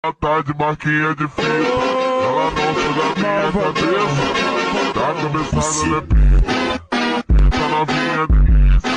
Tá de marquinha de fita, ela não suga minha cabeça. Tá cabeçada, ela é preta, essa novinha delícia.